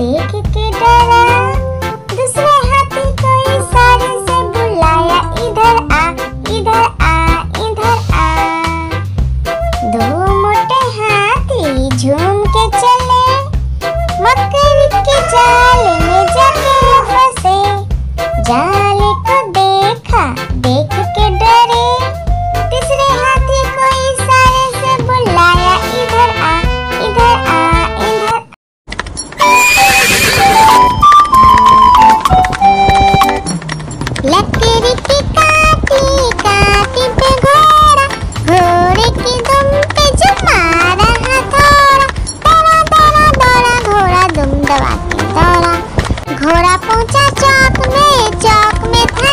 देख के डरा, दूसरे हाथी को इशारे से बुलाया, इधर आ इधर आ इधर आ। दो मोटे हाथी झूम के चले, मकड़ी के जाल में जाके फंसे। जाल को देखा, देख के डरे, तीसरे हाथी को इशारे से बुलाया, इधर आ इधर आ इधर। लकड़ी की काटी काटी पे घोड़ा, घोड़े की दुम पे जमा रहा थोड़ा। दौड़ा दौड़ा दौड़ा घोड़ा दुम दबा के दौड़ा, घोड़ा पहुंचा चौक में था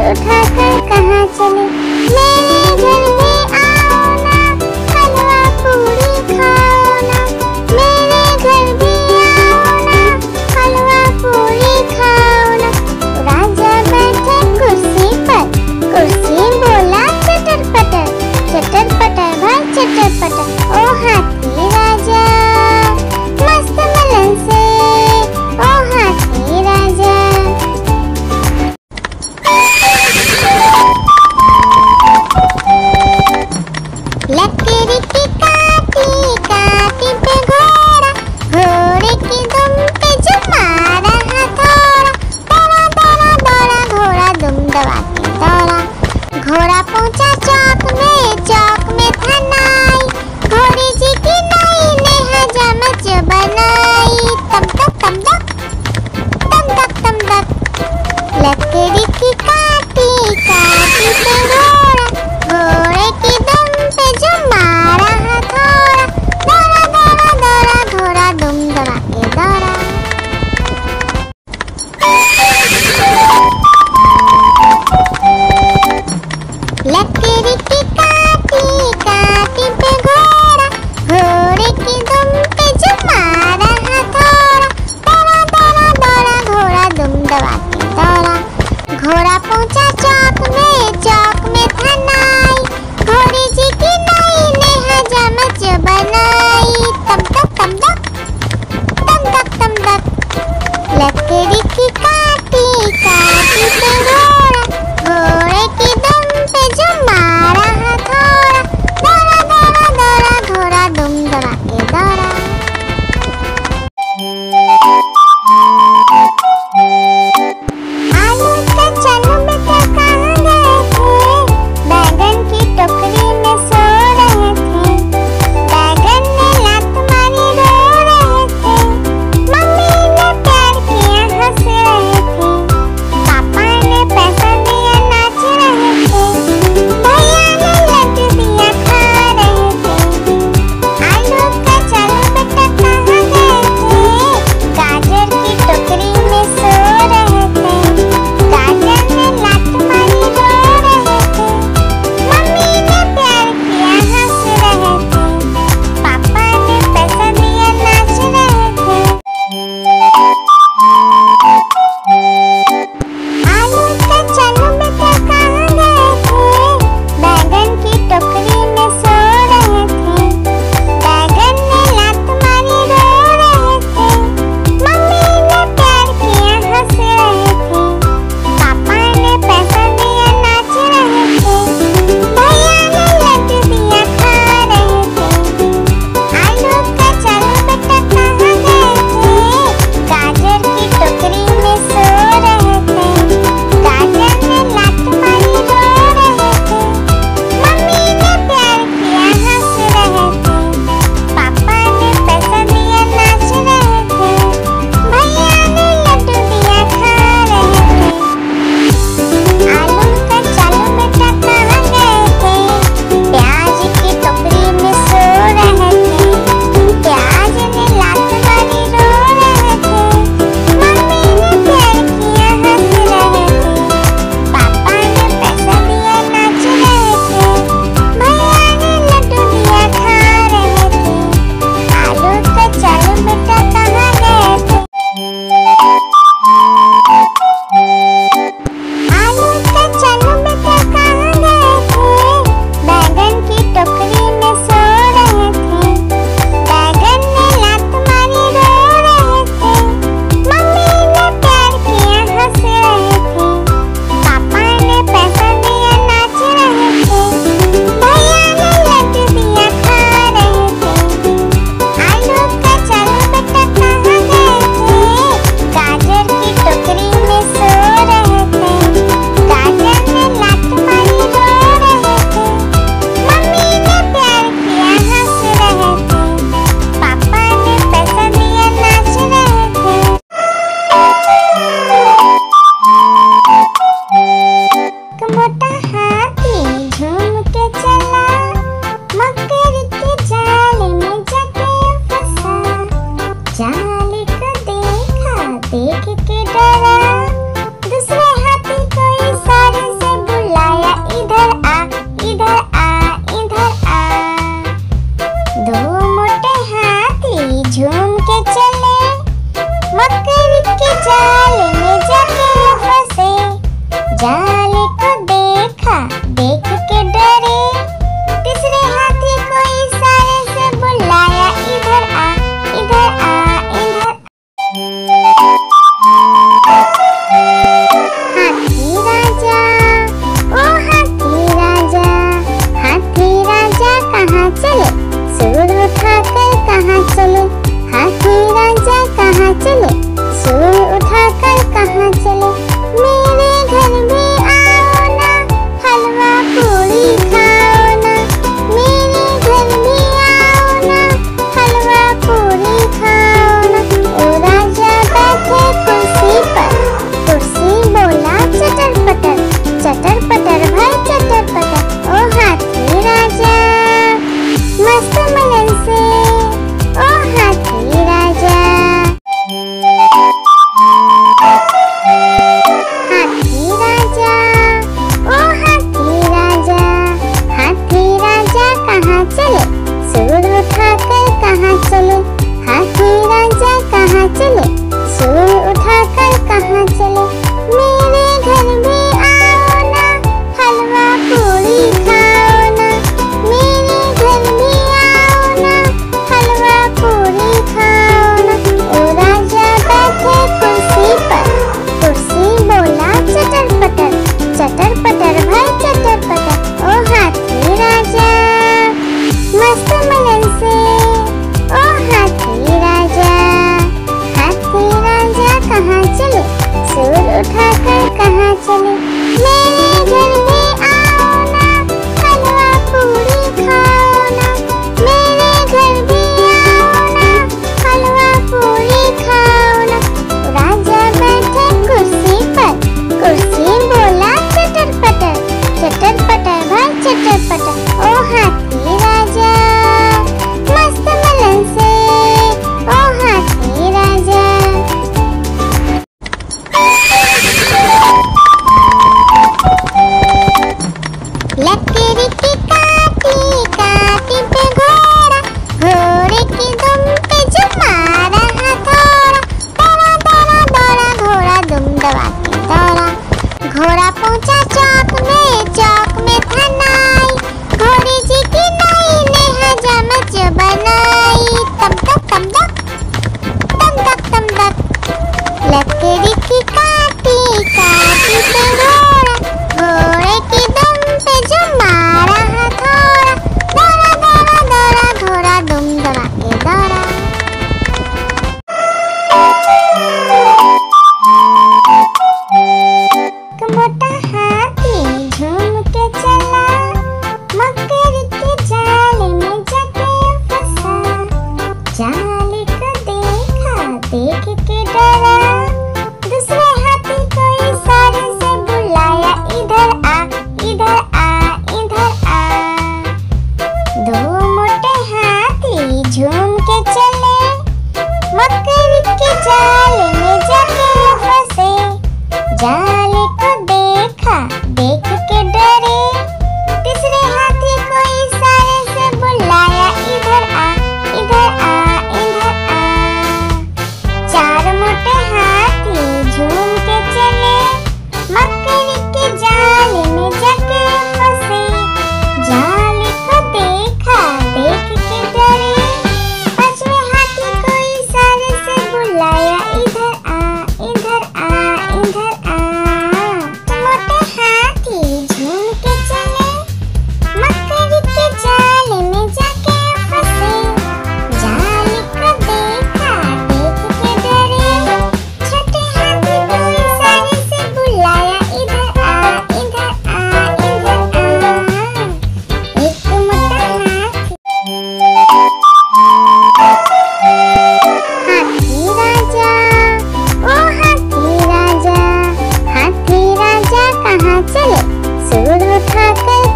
उठाकर कहाँ चले? मेरे घर भी आओ ना, हलवा पूरी खाओ ना। मेरे घर भी आओ ना, हलवा पूरी खाओ ना। राजा बैठे कुर्सी पर, कुर्सी बोला चटर पटर, चटर पटर भाई चटर पटर। ओ हाथी राजा मस्त मलन से, ओ हाथी राजा।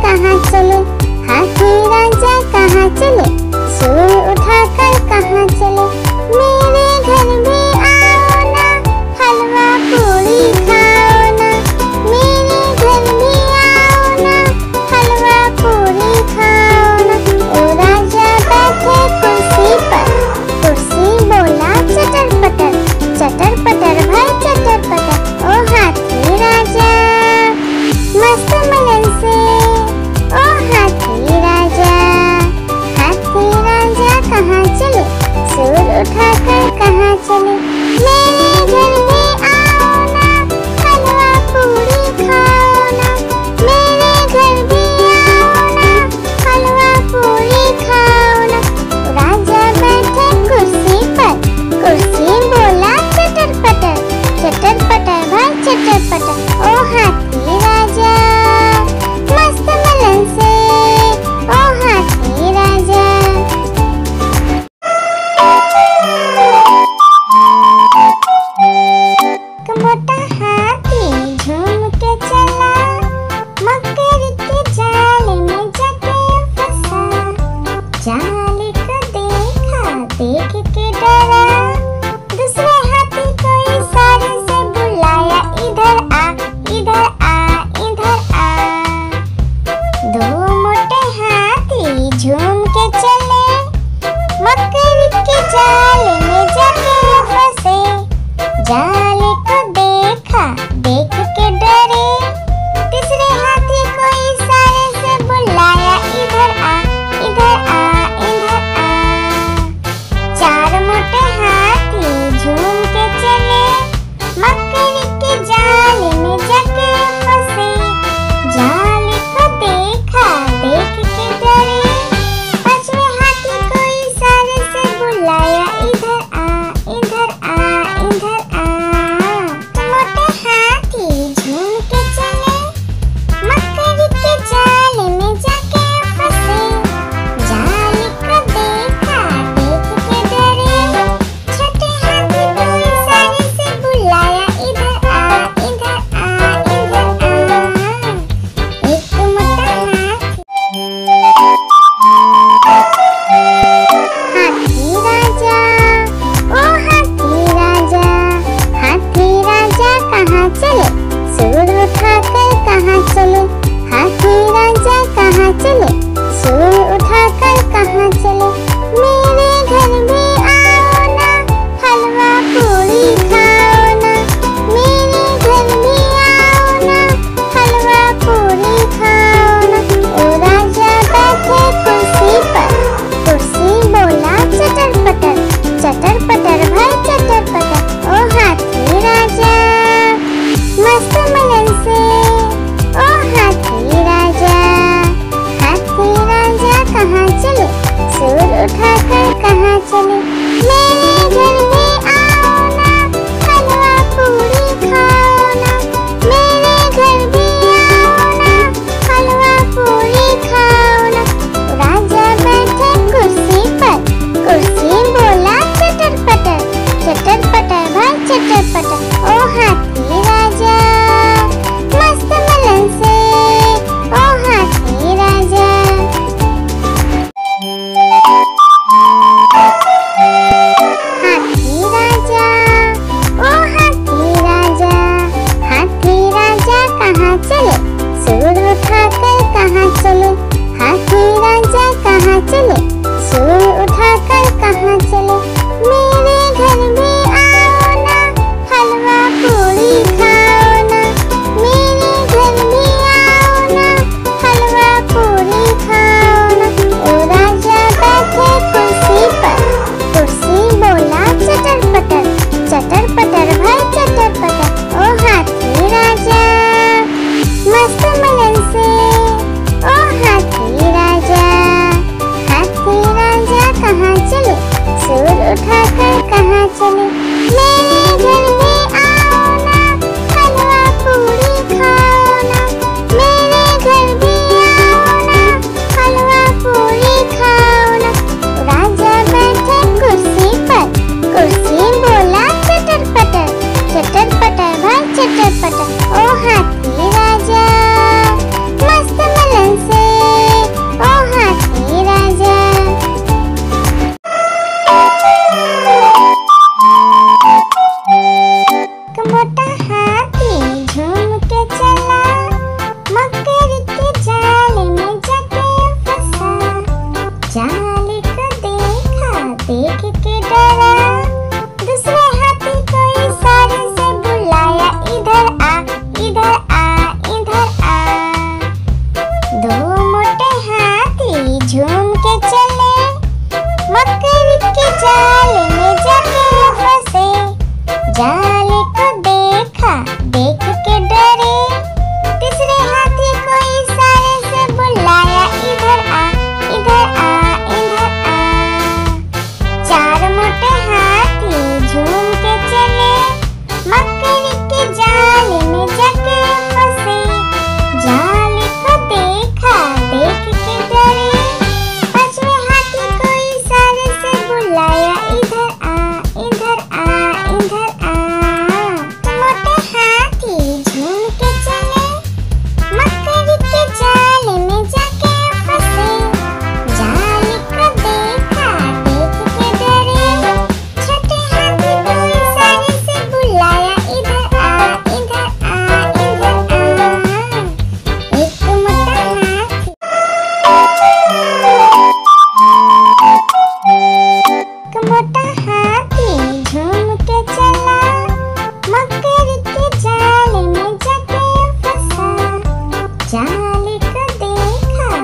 कहाँ चले, हाथी राजा कहाँ चले, सूर उठाकर कहाँ चले। मेरे घर भी आओ ना, हलवा पूरी खाओ ना, मेरे घर भी आओ ना, हलवा पूरी खाओ ना। ओ राजा बैठे कुर्सी पर, कुर्सी बोला चटर पटर, चटर पटर भाई चटर पटर। ओ हाथी राजा मस्त मलन से, ओ हाथी राजा कहाँ चले, सूर उठाकर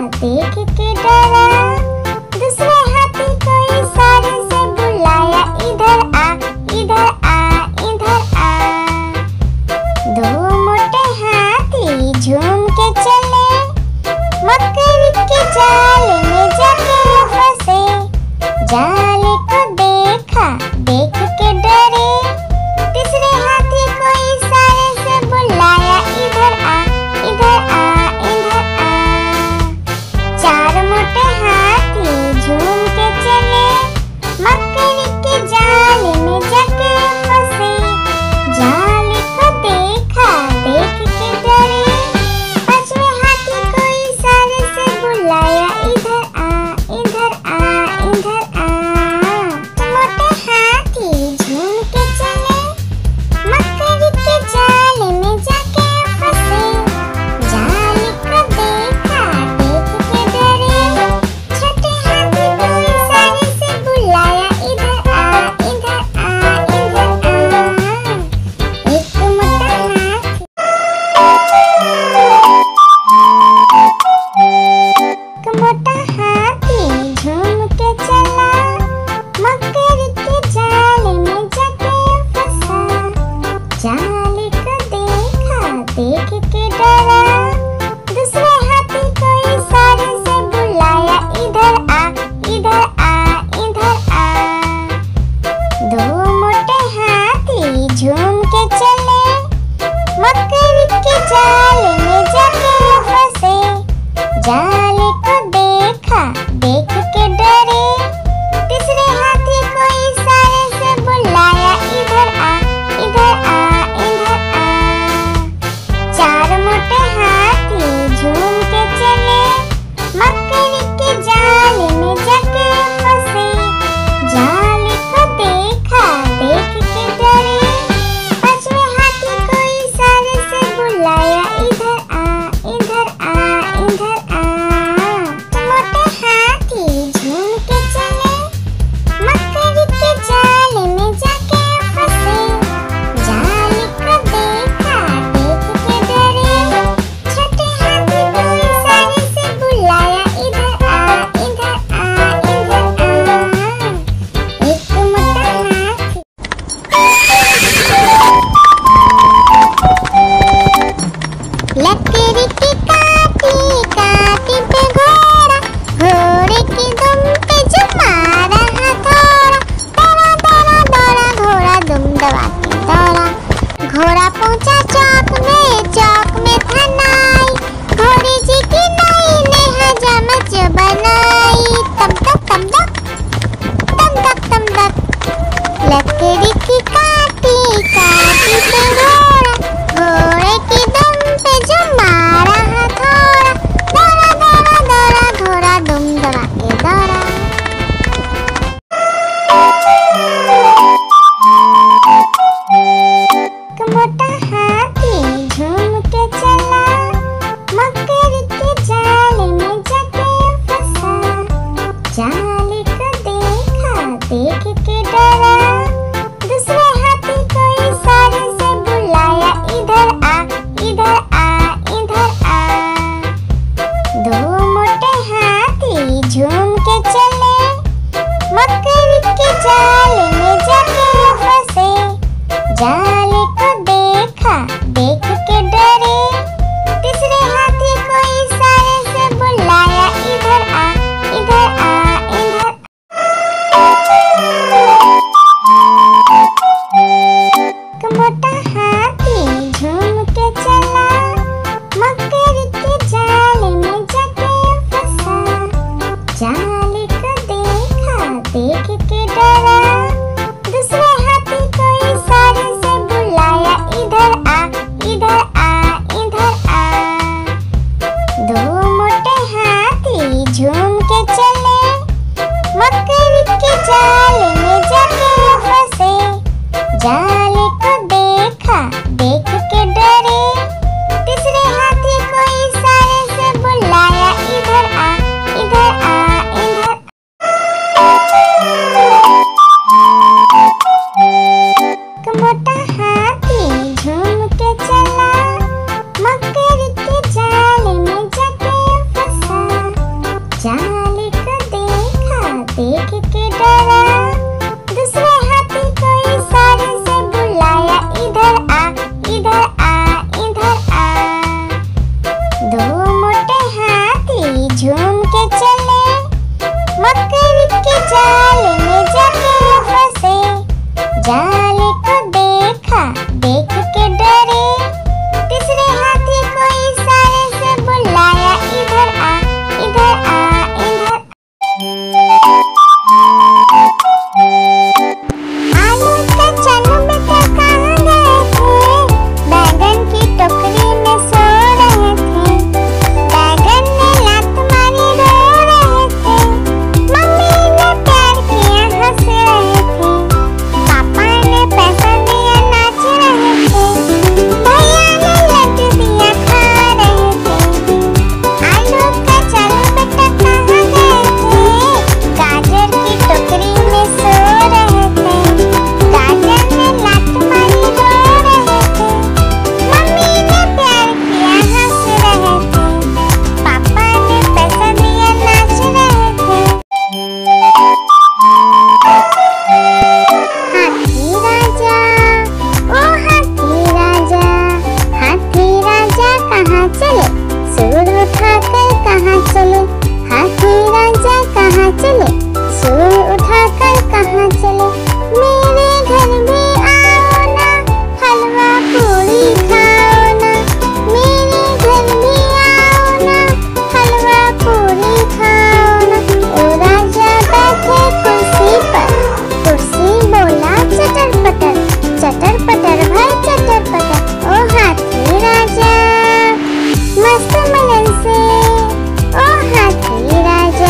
देख के डरा। दूसरे हाथी को इशारे से बुलाया, इधर आ इधर आ इधर आ। दो मोटे हाथी झूम के चले, मकड़ी के जाल में जाके फंसे। जाल को देखा, देख के डरे। तीसरे हाथी को इशारे से बुलाया, इधर आ इधर आ इधर आ। चार मोटे हाथी झूम के चले, मकड़ी के जाल में जाके फंसे। जाल को देखा, देख के डरे। पांचवें हाथी को इशारे से बुलाया, इधर आ इधर आ इधर आ। मोटे हाथी झूम के चले, मकड़ी के जाल में जाके फंसे। जाल को देखा, देख के डरे। छोटे हाथी को इशारे से बुलाया, इधर आ इधर आ इधर आ। एक मोटा हाथी मोटा हाथी झूम के चला, मकड़ी के जाल में जाके फंसा। जाल को देखा, देख के डरा। दूसरे हाथी को इशारे से बुलाया, इधर आ इधर आ इधर आ। दो मोटे हाथी झूम के चले, मकड़ी के जाल में जाके फंसे। जाल को देखा, देख के डरे। तीसरे हाथी को इशारे से बुलाया, इधर आ इधर आ इधर आ। चार मोटे हाथी झूम के चले, मकड़ी के जाल में जाके फंसे। जाल को देखा, देख के डरे। पांचवें हाथी को इशारे से बुलाया, इधर आ इधर आ इधर आ। मोटे हाथी झूम के चले, मकड़ी के जाल में जाके फंसे। जाल को देखा, देख के डरे। छोटे हाथी को इशारे से बुलाया, इधर आ इधर आ इधर आ। एक मोटा हाथी लकड़ी की काटी काटी पे घोड़ा, घोड़े की दुम पे जो मारा हथौड़ा। दौड़ा दौड़ा दौड़ा घोड़ा दुम दबा के दौड़ा। घोड़ा पहुंचा चौक में था नाई। घोड़ी जी की नाई ने हजामत बनाई। तम तक तम तक तम तक तम तक। लकड़ी की काटी काटी पे घोड़ा, घोड़े की दुम पे जो मारा हथौड़ा। दौड़ा दौड़ा दौड़ा घोड़ा दुम दबा के दौड़ा। मोटा हाथी झूम के चला, मकड़ी के जाल में जाके फंसा। जाल को देखा, देख के डरा। दूसरे हाथी को इशारे से बुलाया, इधर आ इधर आ इधर आ। दो मोटे हाथी झूम के चले, मकड़ी के जाल में जाके फंसे। जाल को देखा, देख के डरे। तीसरे हाथी को इशारे से बुलाया, इधर आ इधर आ इधर आ। मोटा हाथी झूम के चला, मकड़ी के जाल में जाके फंसा। जाल को देखा, देख के डरा। दूसरे हाथी को इशारे से चले, सूर उठाकर कहाँ चले, मेरे घर भी आओ ना, हलवा पूरी खाओ ना, मेरे घर भी आओ ना, हलवा पूरी खाओ ना। ओ राजा बैठे कुर्सी पर, कुर्सी बोला चटर पटर, चटर पटर भाई चटर पटर। ओ हाथी राजा मस्त मलन से, ओ हाथी राजा।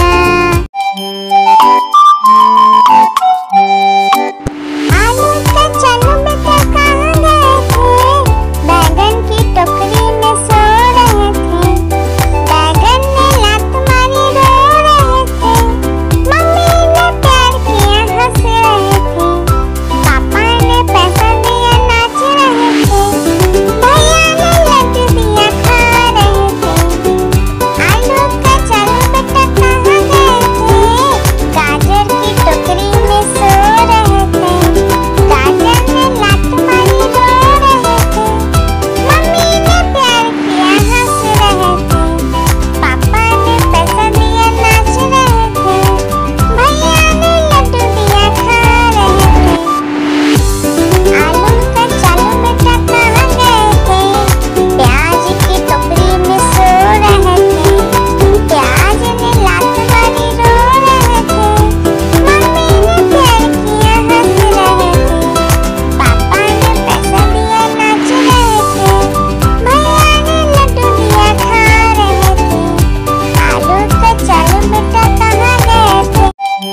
आलू का चलो बेटा कहाँ गए थे, बैगन की टोकरी में सो रहे थे, बैगन ने लात मारी रो रहे थे, मम्मी ने प्यार किया हंस रहे थे, पापा ने पैसा दिया नाच रहे थे, भैया ने लड्डू दिया खा रहे थे। आलू का चलो बेटा कहाँ गए थे, गाजर की टोकरी में सो रहे थे, गाजर ने लात मारी रो रहे थे, मम्मी ने प्यार किया हंस रहे थे, पापा ने पैसा दिया नाच रहे थे, भैया ने लड्डू दिया खा रहे थे। आलू का चलो बेटा कहाँ गए थे, प्याज की टोकरी में सो रहे थे, प्याज ने लात मारी रो रहे थे, मम्मी ने प्यार किया हंस रहे थे, पापा ने पैसा दिया नाच रहे थे, भैया ने लड्डू दिया खा रहे थे। आलू का चलो बेटा कहाँ गए थे।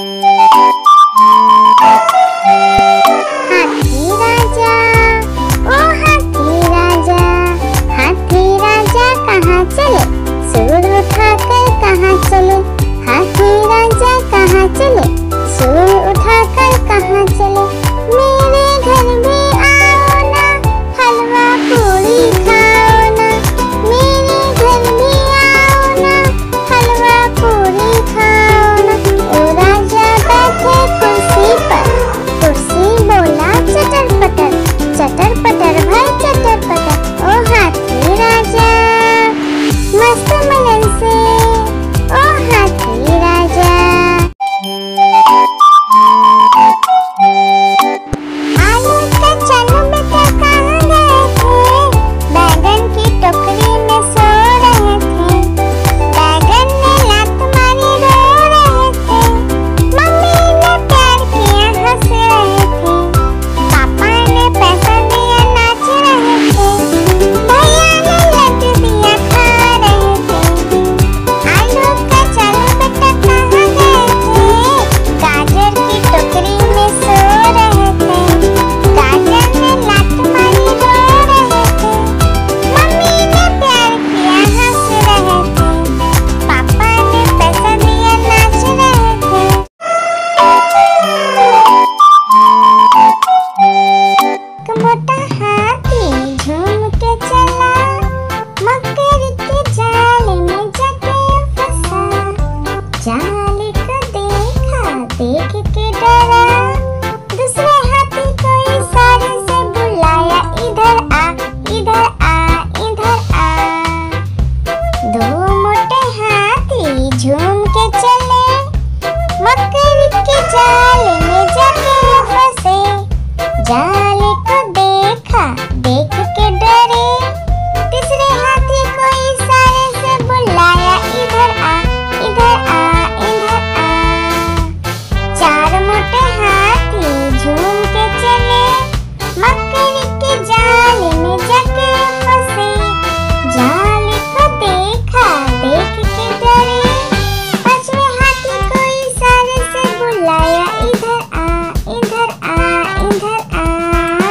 हाथी राजा, ओ हाथी राजा, हाथी राजा कहाँ चले, सूर उठाकर कहाँ चले, हाथी राजा कहाँ चले, सूर उठाकर कहाँ चले, मेरे घर भी आओ ना, हलवा पूरी खाओ ना, मेरे घर भी आओ ना, हलवा पूरी खाओ ना। ओ राजा बैठे कुर्सी पर, कुर्सी बोला चटर पटर भाई चटर पटर। ओ हाथी राजा मस्त मलन से, ओ हाथी राजा। आलू का चलो बेटा कहाँ गए थे, बैगन की टोकरी में सो रहे थे, बैगन ने लात मारी रो रहे थे, मम्मी ने प्यार किया हंस रहे थे, पापा ने पैसा दिया नाच रहे थे, भैया ने लड्डू दिया खा रहे थे। आलू का चलो बेटा कहाँ गए थे, गाजर की टोकरी में सो रहे थे, गाजर ने लात मारी रो रहे थे, मम्मी ने प्यार किया हंस रहे थे, पापा ने पैसा दिया नाच रहे थे। एक मोटा हाथी झूम के चला, मकड़ी के जाल में जाके फंसा, जाल को देखा देख के डरा, दूसरे हाथी को इशारे से बुलाया, इधर आ इधर आ इधर आ। दो मोटे हाथी झूम के चले, मकड़ी के जाल में जाके फंसे, जाल को देखा देख के डरे, तीसरे हाथी को इशारे से बुलाया, इधर आ इधर आ इधर आ। चार मोटे हाथी झूम के चले, मकड़ी के जाल में जाके फंसे, जाल को देखा देख के डरे, पांचवें हाथी को इशारे से बुलाया, इधर आ इधर आ इधर आ।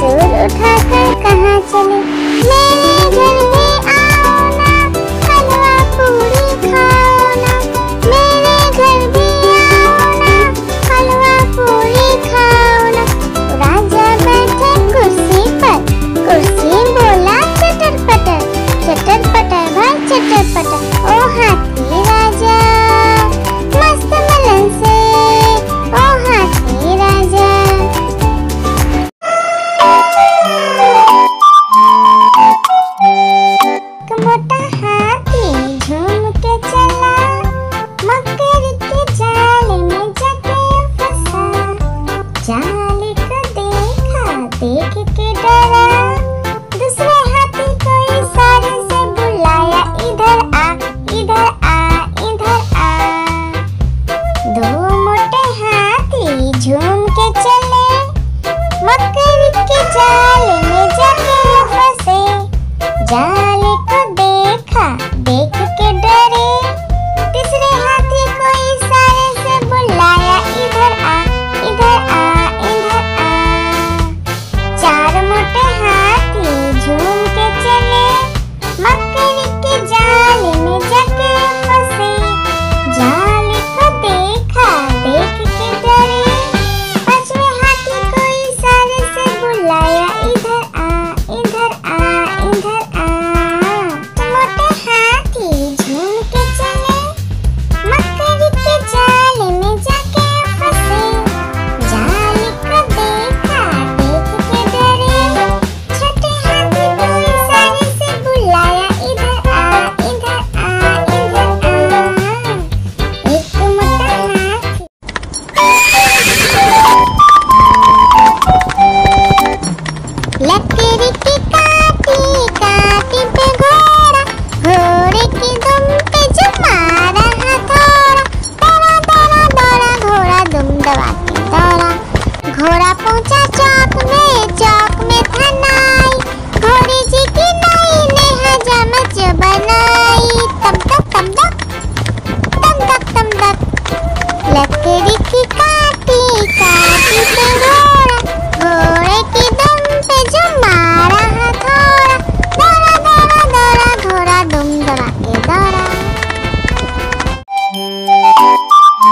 सुर उठाकर कहाँ चले, मेरे घर भी आओ ना, हलवा पूरी खाओ ना, मेरे घर भी आओ ना, हलवा पूरी खाओ ना। राजा बैठे कुर्सी पर, कुर्सी बोला चटर पटर, चटर पटर भाई चटर पटर। ओ हाथी राजा मस्त मलन से, ओ हाथी राजा। मोटा हाथी झूम के चला, मकड़ी के जाल में जाके फंसा। जाल को देखा, देख के डरा, दूसरे हाथी को इशारे से बुलाया, इधर आ इधर आ इधर आ। दो मोटे हाथी झूम के चले, मकड़ी के जाल में जाके फंसे। जाल को देखा, देख के डरे, तीसरे हाथी को इशारे से बुलाया, इधर आ इधर आ इधर आ। चार मोटे हाथी झूम के चले, मकड़ी के जाल में जाके फंसे। जाल को देखा, देख के डरे, पांचवें हाथी को इशारे से बुलाया, इधर आ इधर आ इधर आ। मोटे हाथी झूम के चले, मकड़ी के जाल में जाके फंसे। जाल को देखा, देख के डरे, छोटे हाथी को इशारे से बुलाया, इधर आ इधर आ इधर आ। एक मोटा हाथी लकड़ी की काटी काटी पे घोड़ा, घोड़े की दुम पे जो मारा हथौड़ा। दौड़ा दौड़ा दौड़ा घोड़ा दुम दबा के दौड़ा। घोड़ा पहुंचा चौक में था नाई, घोड़ी जी की नाई ने हजामत जो बनाई। तम तक तम तक तम तक तम तक। लकड़ी की काटी काटी पे घोड़ा, घोड़े की दुम पे जो मारा हथौड़ा। दौड़ा दौड़ा दौड़ा घोड़ा दुम दबा के दौड़ा।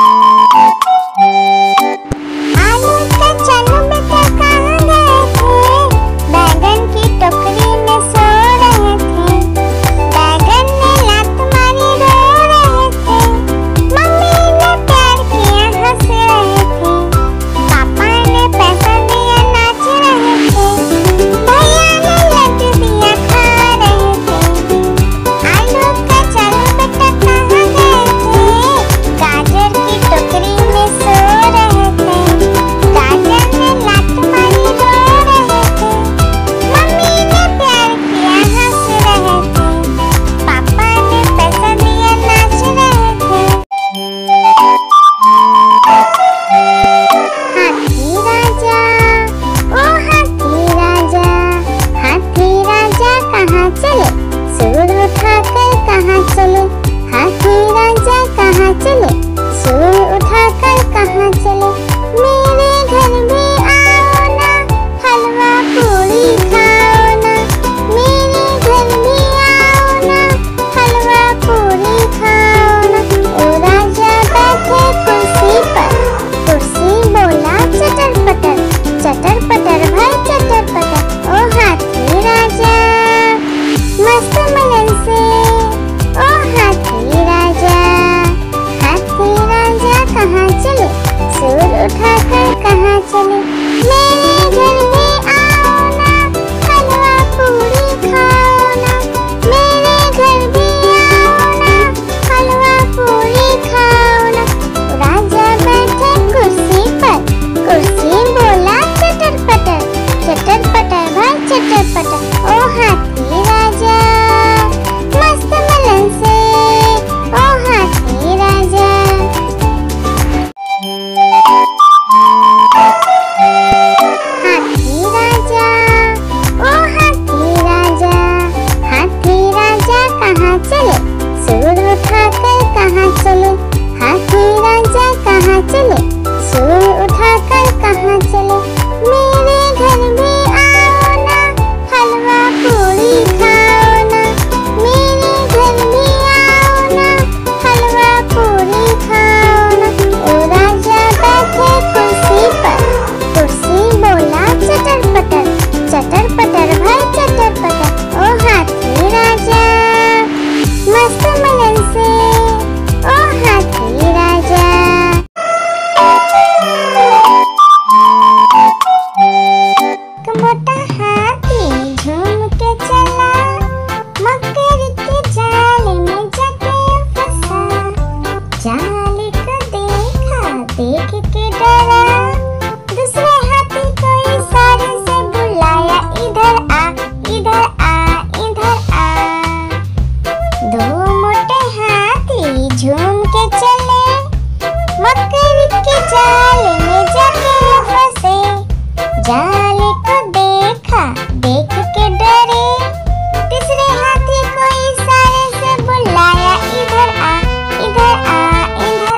आलू के चलू बेटा कहाँ गए थे, जाल को देखा, देख के डरे। तीसरे हाथी को इशारे से बुलाया, इधर आ, इधर आ, इधर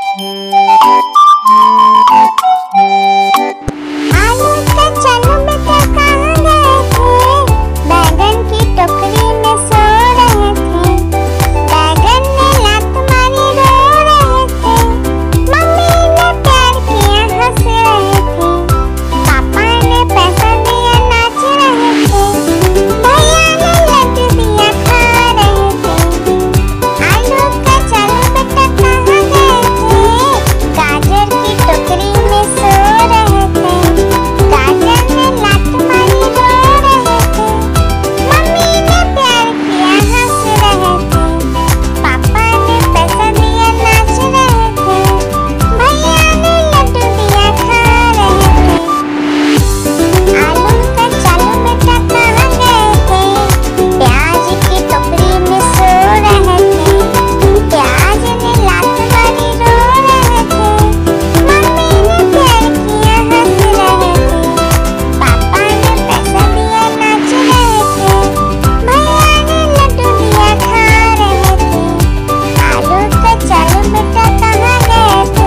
आलू का चलो बेटा कहाँ गए थे? बैगन की टोकरी में सो रहे थे। बैगन ने लात मारी रो रहे थे। मम्मी ने प्यार किया हंस रहे थे। पापा ने पैसा दिया नाच रहे थे। भैया ने लड्डू दिया खा रहे थे। आलू का चलो बेटा कहाँ गए थे? गाजर की टोकरी में सो रहे थे। गाजर ने लात मारी रो रहे थे। मम्मी ने प्यार किया हंस रहे थे। पापा ने पैसा दिया नाच रहे थे। भैया ने लड्डू दिया खा रहे थे। आलू का चलो बेटा कहाँ गए थे? प्याज की टोकरी में सो रहे थे। प्याज ने लात मारी रो रहे थे। मम्मी ने प्यार किया हंस रहे थे। पापा ने पैसा दिया नाच रहे थे। भैया ने लड्डू दिया खा रहे थे। आलू का चलो बेटा कहाँ गए थे?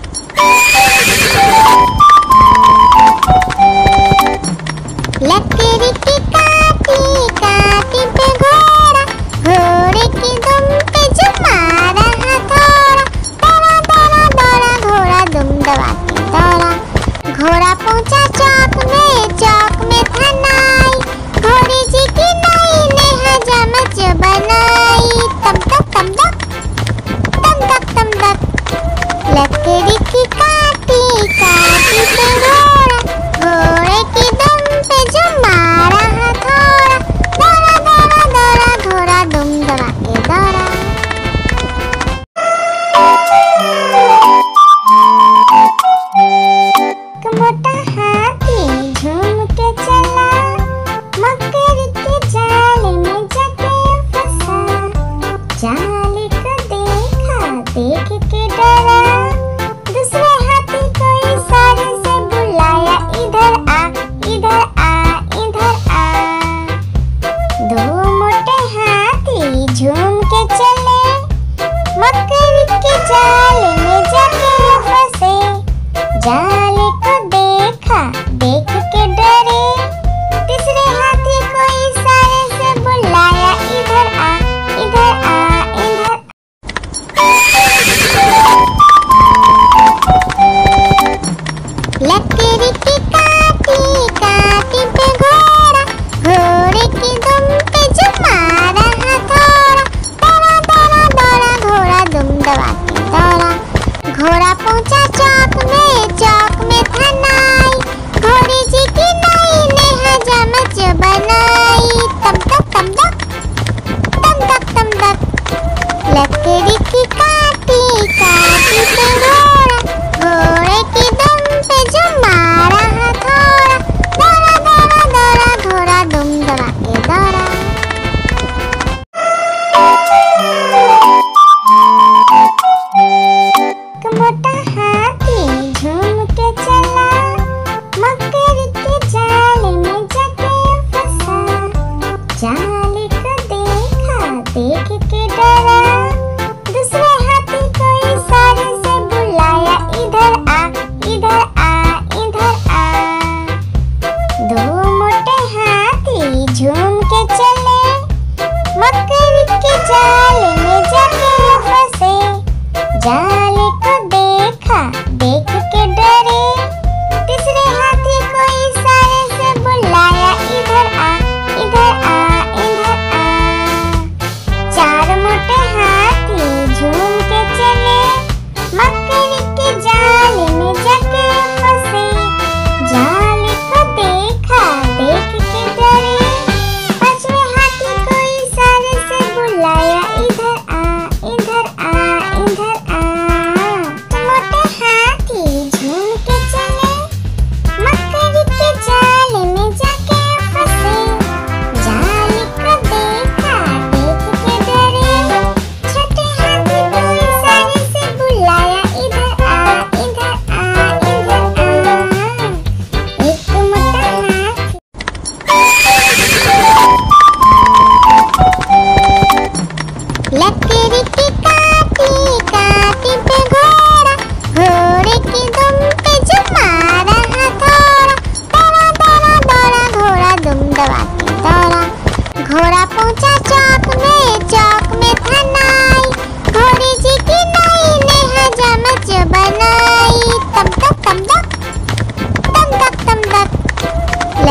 लकड़ी की काटी काटी पे घोड़ा, घोड़े की दुम पे जो मारा हथौड़ा। दौड़ा दौड़ा दौड़ा घोड़ा दुम दबा के दौड़ा। घोड़ा पहुंचा चौक में था नाई। घोड़ी जी की नाई ने हजामत बनाई। तम तक तम तक तम तक तम तक। लकड़ी की काटी काटी पे घोड़ा, घोड़े की दुम पे जो मारा हथौड़ा। दौड़ा दौड़ा दौड़ा घोड़ा दुम दबा के दौड़ा। एक मोटा हाथी झूम के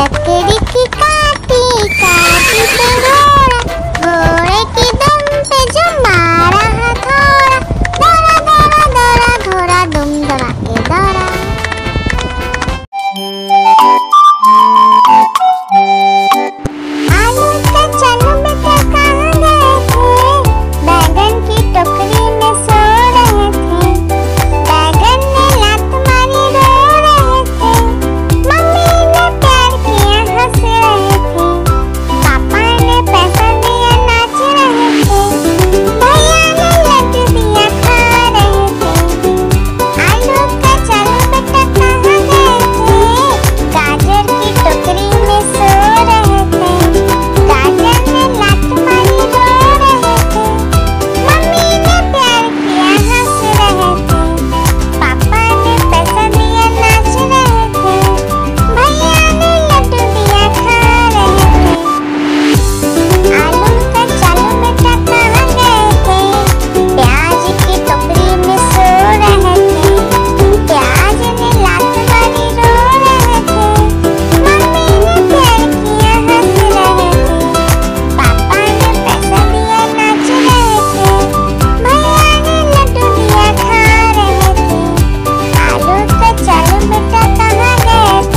लकड़ी की काटी काटी तो घोड़ा, घोड़े की दुम पे जो मारा हथौड़ा, दौड़ा दौड़ा दौड़ा घोड़ा दुम दौड़ा के दौड़ा। आलू के चलो बेटा कहाँ गए थे, बैगन की टोकरी में सो रहे थे, बैगन ने लात मारी रो रहे थे, मम्मी ने प्यार किया हंस रहे थे, पापा ने पैसा दिया नाच रहे थे, भैया ने लड्डू दिया खा रहे थे। आलू का चलो बेटा कहाँ गए थे, गाजर की टोकरी में सो रहे थे, गाजर ने लात मारी रो रहे थे, मम्मी ने प्यार किया हंस रहे थे, पापा ने पैसा दिया नाच रहे थे, भैया ने लड्डू दिया खा रहे थे। आलू का चलो बेटा कहाँ गए थे, प्याज की टोकरी में सो रहे थे, प्याज ने लात मारी रो रहे थे, मम्मी ने प्यार किया हंस रहे थे, पापा ने पैसा दिया नाच रहे थे, भैया ने लड्डू दिया खा रहे थे। आलू का चलो बेटा कहाँ गए थे।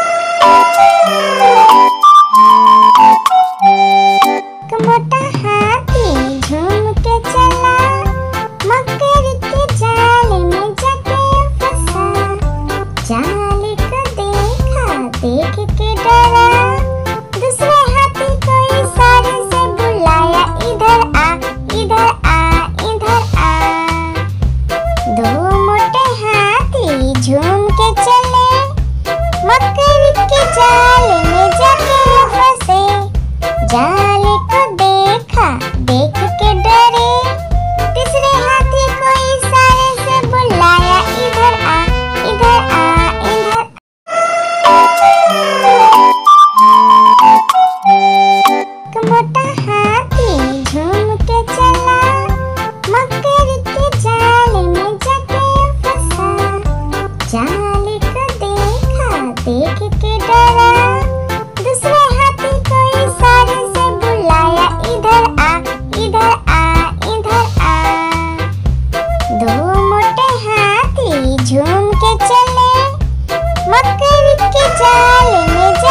एक मोटा हाथी झूम के चला, मकड़ी के जाल में जाके फंसा, जाल को देखा देख के डरा, दूसरे हाथी को इशारे से बुलाया, इधर आ इधर आ इधर आ। दो मोटे हाथी झूम के चले, मकड़ी के जाल में जाके फंसे, जाल को देखा देख के डरे, तीसरे हाथी को इशारे से बुलाया, इधर आ इधर आ इधर। एक मोटा हाथी झूम के चला, मकड़ी के जाल में जाके फंसा, जाल को देखा देख के डरा, दूसरे हाथी को इशारे से बुलाया, इधर आ इधर आ इधर आ। दो मोटे हाथी झूम के चले, मकड़ी के जाल में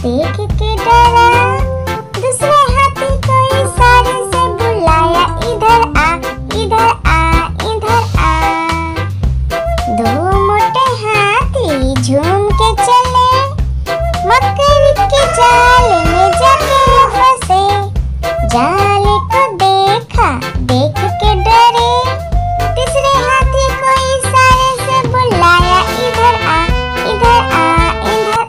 देख के डरा। दूसरे हाथी को इशारे से बुलाया, इधर आ इधर आ इधर आ। दो मोटे हाथी झूम के चले, मकड़ी के जाले में जाके फंसे। जाले को देखा, देख के डरे। तीसरे हाथी को इशारे से बुलाया, इधर आ इधर आ इधर।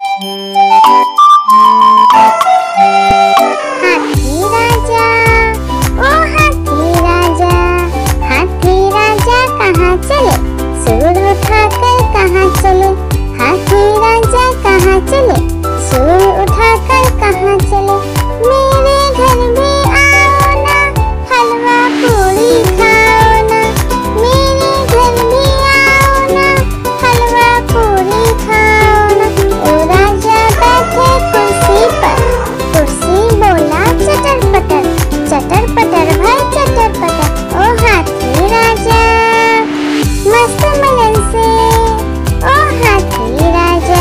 हाथी राजा, ओ हाथी राजा, हाथी राजा कहाँ चले? सूर उठाकर कहाँ चले? हाथी राजा कहाँ चले? सूर उठाकर कहाँ चले? मेरे घर भी आओ ना, हलवा पूरी खाओ ना। मेरे घर भी आओ ना, हलवा पूरी खाओ ना। ओ राजा बैठे कुर्सी पर, कुर्सी बोला चटर पटर, चटर पटर भाई चटर पटर। ओ हाथी राजा मस्त मलन से, ओ हाथी राजा।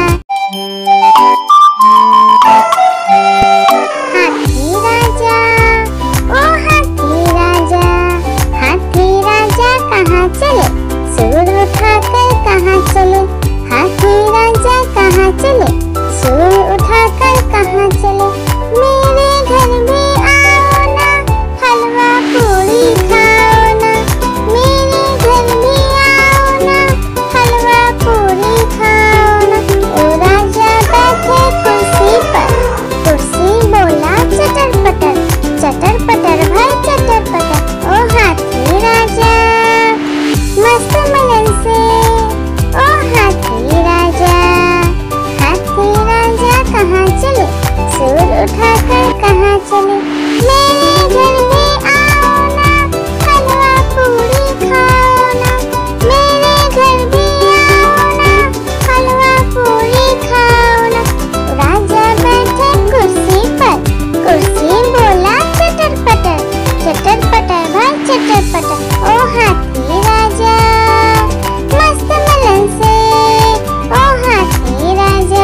हाथी राजा, ओ हाथी राजा, हाथी राजा कहाँ चले? सूर उठाकर कहाँ चले? हाथी राजा कहाँ चले? सूर उठाकर कहाँ चले? मेरे घर भी आओ ना, हलवा पूरी खाओ ना। मेरे घर भी आओ ना, हलवा पूरी खाओ ना। ओ राजा बैठे कुर्सी पर, कुर्सी बोला चटर पटर, चटर पटर भाई चटर पटर। ओ हाथी राजा मस्त मलन से, ओ हाथी राजा। हाथी राजा कहाँ चले? सूर उठाकर कहाँ चले? मेरे घर भी आओ ना, हलवा पूरी खाओ ना। मेरे घर भी आओ ना, हलवा पूरी खाओ ना। राजा बैठे कुर्सी पर, कुर्सी बोला चटर पटर, चटर पटर भाई चटर पटर। ओ हाथी राजा मस्त मलन से, ओ हाथी राजा।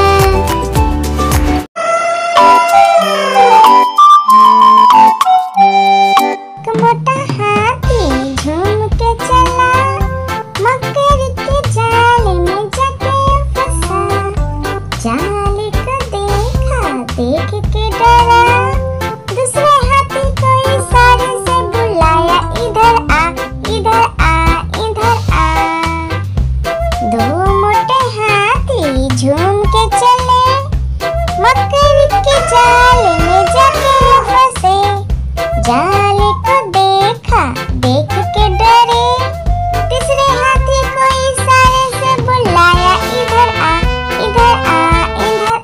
एक मोटा हाथी झूम के चला, मकड़ी के जाले में जाके फंसा। जाले को देखा, देख के डरा। दूसरे हाथी को इशारे से बुलाया, इधर आ इधर आ इधर आ। दो मोटे हाथी झूम के चले, मकड़ी के जाले में जाके फंसे। जाले को देखा, देख के डरे। तीसरे हाथी को इशारे से बुलाया, इधर आ इधर आ इधर।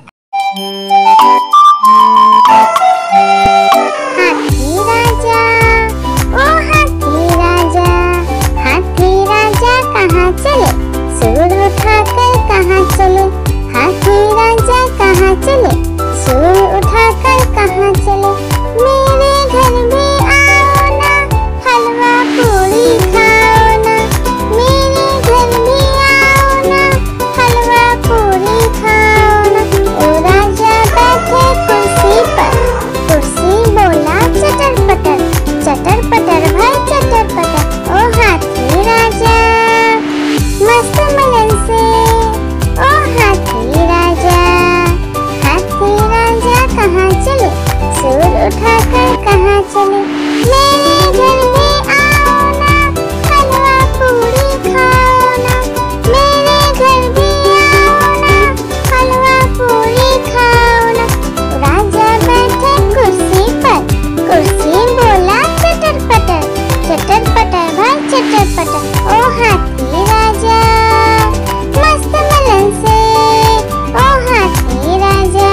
हाथी राजा, ओ हाथी राजा, हाथी राजा कहाँ चले? सूर उठाकर कहाँ चले? हाथी राजा कहाँ चले? सूर उठाकर कहाँ चले? मेरे घर भी आओ ना, हलवा पूरी खाओ ना। मेरे घर भी आओ ना, हलवा पूरी खाओ ना। ओ राजा बैठे कुर्सी पर, कुर्सी बोला चटर पटर, चटर पटर भाई चटर पटर। ओ हाथी राजा मस्त मलन से, ओ हाथी राजा। हाथी राजा कहाँ चले? सूर उठाकर कहाँ चले? मेरे घर भी आओ ना, हलवा पूरी खाओ ना। मेरे घर भी आओ ना, हलवा पूरी खाओ ना। राजा बैठे कुर्सी पर, कुर्सी बोला चटर पटर, चटर पटर भाई चटर पटर। ओ हाथी राजा मस्त मलन से, ओ हाथी राजा।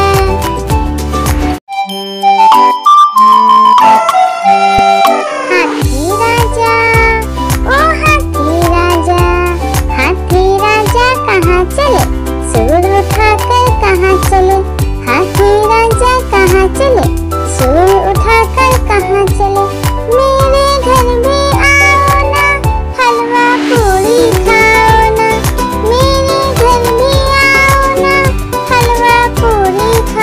हाथी राजा, ओ हाथी राजा, हाथी राजा कहाँ चले? सूर उठाकर कहाँ चले? हाथी राजा कहाँ चले? सूर उठाकर कहाँ चले? मेरे घर भी आओ ना, हलवा पूरी खाओ ना। मेरे घर भी आओ ना, हलवा पूरी खाओ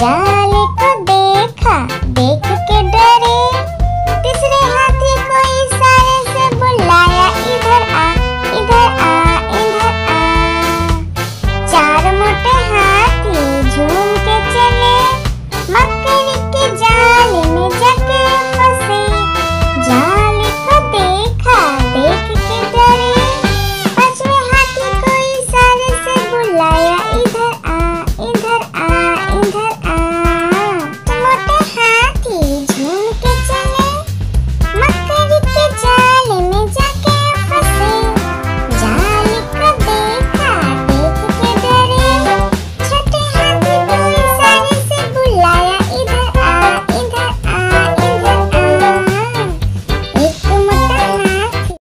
जाल को देखा, देख के डरे। तीसरे हाथी को इशारे से बुलाया, इधर आ, इधर आ, इधर आ। चार मोटे हाथी झूम के चले, मकड़ी के जाल में जाके फंसे। जाल को देखा, देख के डरे। पांचवें हाथी को इशारे से बुलाया, इधर आ, इधर आ, इधर आ। मोटे हाथी झूम के चले, मकड़ी के जाल में जाके फंसे। जाल को देखा, देख के डरे। छोटे हाथी को इशारे से बुलाया, इधर आ, इधर आ, इधर आ। एक मोटा हाथी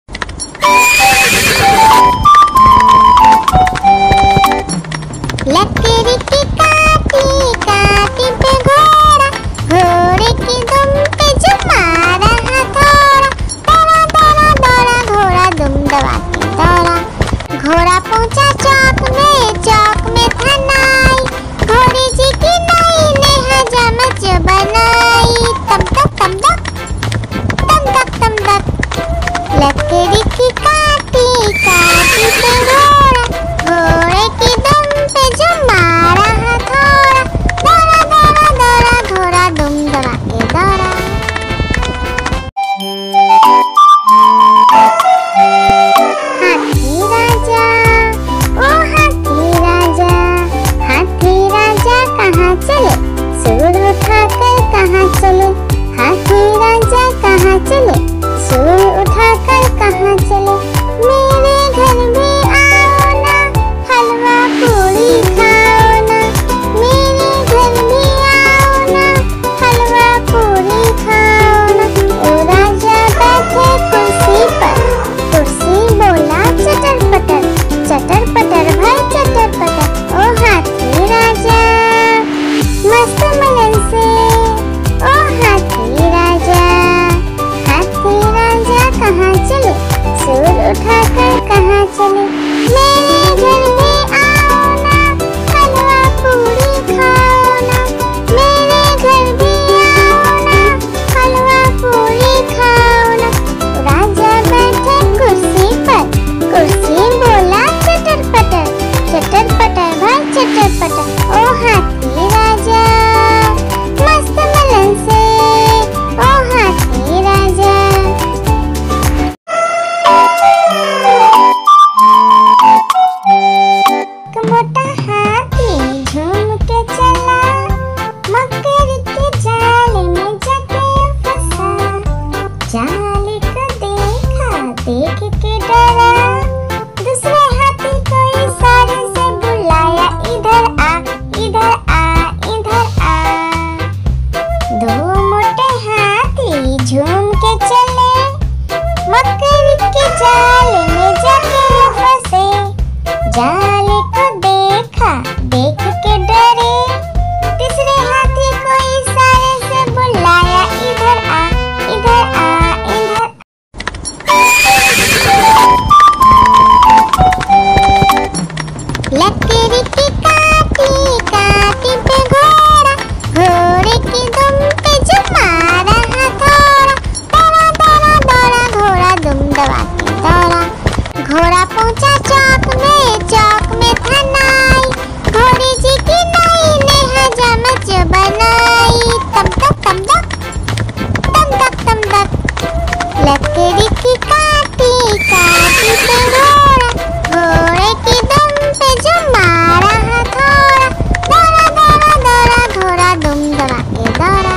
लकड़ी की काटी, काटी पे घोड़ा, घोड़े की दुम पे जो मारा हथौड़ा। दौड़ा दौड़ा दौड़ा घोड़ा दुम दबा के दौड़ा। घोड़ा पहुंचा चौक में था नाई। घोड़ी जी की नाई ने हजामत बनाई। तम तक तम तक, तम तक तम तक। लकड़ी की काटी, काटी पे घोड़ा, घोड़े की दुम पे जो मारा हथौड़ा। दौड़ा दौड़ा दौड़ा घोड़ा दुम दबा के दौड़ा। हाथी राजा, ओ हाथी राजा, हाथी राजा कहाँ चले? सूर उठाकर कहाँ चले? हाथी राजा कहाँ चले? सूर उठाकर कहाँ चले? मेरे घर भी आओ ना, हलवा पूरी खाओ ना। मेरे घर भी आओ ना, हलवा पूरी खाओ ना। ओ राजा बैठे कुर्सी पर, कुर्सी बोला चटर पटर भाई चटर पटर। ओ हाथी राजा मस्त मलन से, ओ हाथी राजा कहाँ चले? सूर उठाकर कहाँ चले? मेरे घर में आओ ना, हलवा पूरी खाओ ना। मेरे घर भी आओ ना, हलवा पूरी खाओ ना। राजा बैठे कुर्सी पर, कुर्सी बोला चटर पटर भाई चटर पटर। ओ हाथी राजा मस्त मलन से, ओ हाथी राजा। मोटा हाथी झूम के चला, मकड़ी के जाल में जाके फंसा। जाल को देखा, देख के डरा। दूसरे हाथी को इशारे से बुलाया, इधर आ, इधर आ, इधर आ। दो मोटे हाथी झूम के चले, मकड़ी के जाल में जाके फंसे। जाल को देखा, देख के डरे। तीसरे हाथी को इशारे से बुलाया, इधर आ, इधर आ, इधर लकड़ी की काटी, काटी पे घोड़ा, घोड़े की दुम पे जो मारा हथौड़ा। दौड़ा दौड़ा दौड़ा घोड़ा दुम दबा के दौड़ा। घोड़ा पहुंचा चौक में था नाई। घोड़ी जी की नाई ने हजामत बनाई। तम तक तम तक, तम तक तम तक। लकड़ी की काटी, काटी पे घोड़ा, घोड़े की दुम पे जो मारा हथौड़ा। दौड़ा दौड़ा दौड़ा घोड़ा दुम दबा के दौड़ा।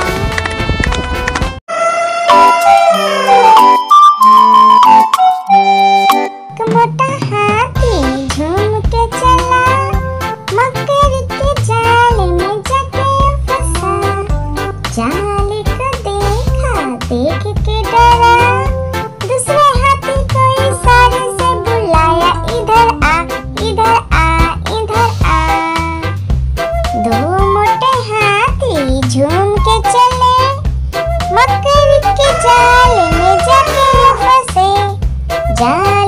मोटा हाथी झूम के चला, मकड़ी के जाल में जाके फंसा। जाल को देखा, देख के डरा। दूसरे हाथी को इशारे से बुलाया, इधर आ, इधर आ, इधर आ। दो मोटे हाथी झूम के चले, मकड़ी के जाल में जाके फंसे। जाल